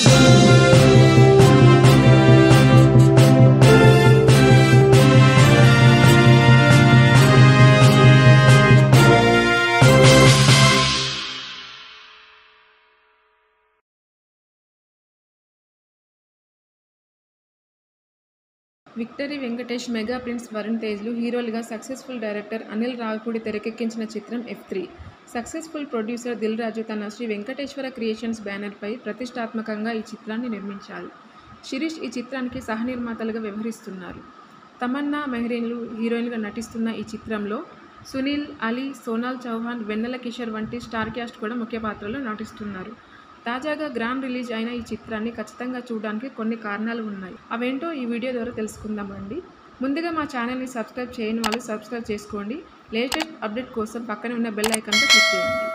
Victory Venkatesh, mega prince Varun తేజ్లు హీరోలుగా successful director Anil Ravipudi తెరకెక్కించిన చిత్రం F3. Successful producer Dil Raju తన శ్రీ వెంకటేశ్వర క్రియేషన్స్ బ్యానర్పై ప్రతిష్టాత్మకంగా ఈ చిత్రాన్ని నిర్మించారు. శిరీష్ ఈ చిత్రానికి సహనిర్మాతలుగా వ్యవహరిస్తున్నారు. తమన్నా, మెహ్రీన్లు హీరోయిన్గా నటిస్తున్న ఈ చిత్రంలో సునీల్, అలీ, సోనాల్ చౌహాన్, వెన్నెల కిషోర్ వంటి స్టార్ క్యాస్ట్ కూడా ముఖ్య పాత్రలో నటిస్తున్నారు. తాజాగా గ్రాండ్ రిలీజ్ అయిన ఈ చిత్రాన్ని ఖచ్చితంగా చూడడానికి కొన్ని కారణాలు ఉన్నాయి. అవేంటో ఈ వీడియో ద్వారా తెలుసుకుందామండి. ముందుగా మా ఛానల్ని సబ్స్క్రైబ్ చేయని వాళ్ళు సబ్స్క్రైబ్ చేసుకోండి. లేటెస్ట్ అప్డేట్ కోసం పక్కనే ఉన్న బెల్ ఐకాన్తో క్లిక్ చేయండి.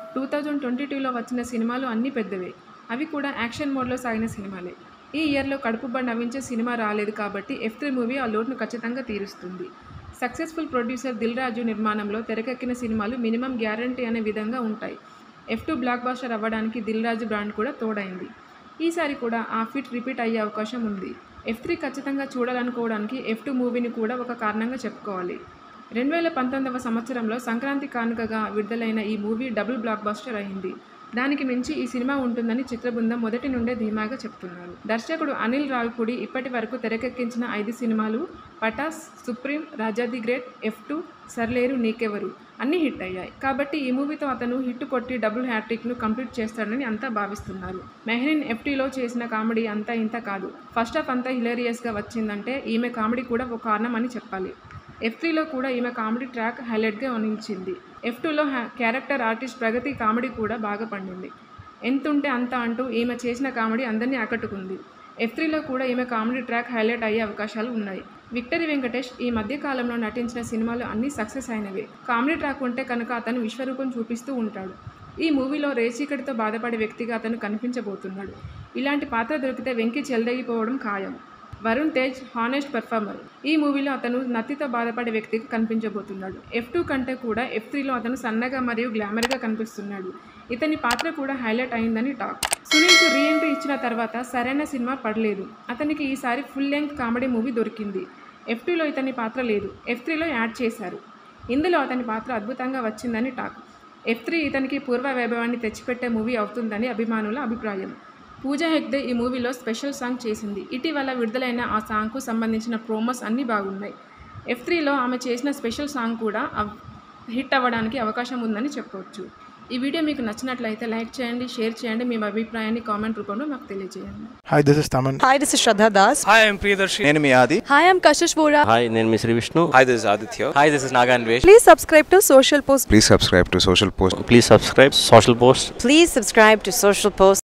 2022లో వచ్చిన సినిమాలు అన్నీ పెద్దవే, అవి కూడా యాక్షన్ మోడ్లో సాగిన సినిమాలే. ఈ ఇయర్లో కడుపుబ్బ నవ్వించే సినిమా రాలేదు కాబట్టి F3 మూవీ ఆ లోటును ఖచ్చితంగా తీరుస్తుంది. సక్సెస్ఫుల్ ప్రొడ్యూసర్ దిల్ రాజు నిర్మాణంలో తెరకెక్కిన సినిమాలు మినిమం గ్యారంటీ అనే విధంగా ఉంటాయి. F2 బ్లాక్ బాస్టర్ అవ్వడానికి దిల్ రాజు బ్రాండ్ కూడా తోడైంది. ఈసారి కూడా ఆ ఫిట్ రిపీట్ అయ్యే అవకాశం ఉంది. F3 ఖచ్చితంగా చూడాలనుకోవడానికి F2 మూవీని కూడా ఒక కారణంగా చెప్పుకోవాలి. 2019వ సంవత్సరంలో సంక్రాంతి కానుకగా విడుదలైన ఈ మూవీ డబుల్ బ్లాక్ బాస్టర్ అయింది. దానికి మించి ఈ సినిమా ఉంటుందని చిత్రబృందం మొదటి నుండే ధీమాగా చెప్తున్నారు. దర్శకుడు అనిల్ రావిపూడి ఇప్పటి వరకు తెరకెక్కించిన 5 సినిమాలు Pataas, supreme, Raja the great, F2, Sarileru, Neekevvaru అన్నీ హిట్ అయ్యాయి. కాబట్టి ఈ మూవీతో అతను హిట్ కొట్టి డబుల్ హ్యాట్రిక్ను కంప్లీట్ చేస్తాడని అంతా భావిస్తున్నారు. మెహ్రీన్ F2లో చేసిన కామెడీ అంతా ఇంత కాదు. ఫస్ట్ హాఫ్ అంతా హిలేరియస్గా వచ్చిందంటే ఈమె కామెడీ కూడా ఒక కారణం అని చెప్పాలి. F3లో కూడా ఈమె కామెడీ ట్రాక్ హైలైట్గా నిలిచింది. F2లో క్యారెక్టర్ ఆర్టిస్ట్ ప్రగతి కామెడీ కూడా బాగా పండింది. ఎంతుంటే అంత అంటూ ఈమె చేసిన కామెడీ అందరినీ ఆకట్టుకుంది. F3లో కూడా ఈమె కామెడీ ట్రాక్ హైలైట్ అయ్యే అవకాశాలు ఉన్నాయి. విక్టరీ వెంకటేష్ ఈ మధ్య కాలంలో నటించిన సినిమాలు అన్నీ సక్సెస్ అయినవే. కామెడీ ట్రాక్ ఉంటే కనుక అతను విశ్వరూపం చూపిస్తూ ఉంటాడు. ఈ మూవీలో రేచీకటితో బాధపడే వ్యక్తిగా అతను కనిపించబోతున్నాడు. ఇలాంటి పాత్ర దొరికితే వెంకి చెలరేగిపోవడం ఖాయం. Varun Tej honest performer. ఈ మూవీలో అతను నత్తితో బాధపడే వ్యక్తిగా కనిపించబోతున్నాడు. F2 కంటే కూడా F3లో అతను సన్నగా మరియు గ్లామర్గా కనిపిస్తున్నాడు. ఇతని పాత్ర కూడా హైలైట్ అయిందని టాక్. సునీల్కు రీఎంట్రీ ఇచ్చిన తర్వాత సరైన సినిమా పడలేదు. అతనికి ఈసారి ఫుల్ లెంగ్త్ కామెడీ మూవీ దొరికింది. F2లో ఇతని పాత్ర లేదు, F3లో యాడ్ చేశారు. ఇందులో అతని పాత్ర అద్భుతంగా వచ్చిందని టాక్. F3 ఇతనికి పూర్వ వైభవాన్ని తెచ్చిపెట్టే మూవీ అవుతుందని అభిమానుల అభిప్రాయం. పూజా హెగ్డే ఈ మూవీలో స్పెషల్ సాంగ్ చేసింది. ఇటీవల విడుదలైన ఆ సాంగ్కు సంబంధించిన ప్రోమోస్ అన్నీ బాగున్నాయి. F3లో ఆమె చేసిన స్పెషల్ సాంగ్ కూడా హిట్ అవ్వడానికి అవకాశం ఉందని చెప్పవచ్చు. ఈ వీడియో మీకు నచ్చినట్లయితే లైక్ చేయండి, షేర్ చేయండి, మీ అభిప్రాయాన్ని కామెంట్ రూపంలో మాకు తెలియజేయండి. Hi, this is Taman. Hi, this is Shraddha Das. Hi, I'm Priyadarshi. నేను మీ ఆది. Hi, I'm Kashish Vora. Hi, నేను మీ Shri Vishnu. Hi, this is Aditya. Hi, this is Naganvesh. Please subscribe to Social Post. Please subscribe to Social Post. Please subscribe Social Post. Please subscribe to Social Post.